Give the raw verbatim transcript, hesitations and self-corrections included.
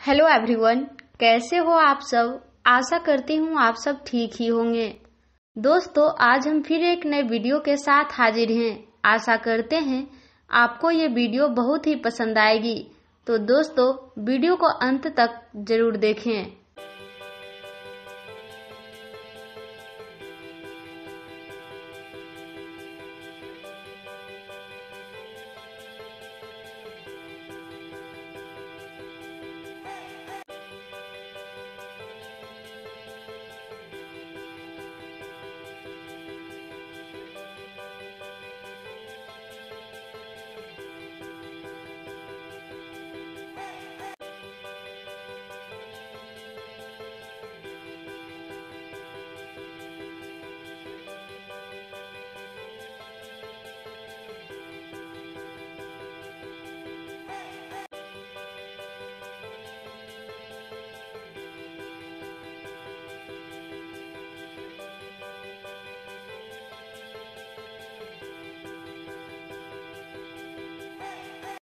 Hello everyone, कैसे हो आप सब। आशा करती हूँ आप सब ठीक ही होंगे। दोस्तों, आज हम फिर एक नए वीडियो के साथ हाजिर हैं। आशा करते हैं आपको ये वीडियो बहुत ही पसंद आएगी। तो दोस्तों, वीडियो को अंत तक जरूर देखें।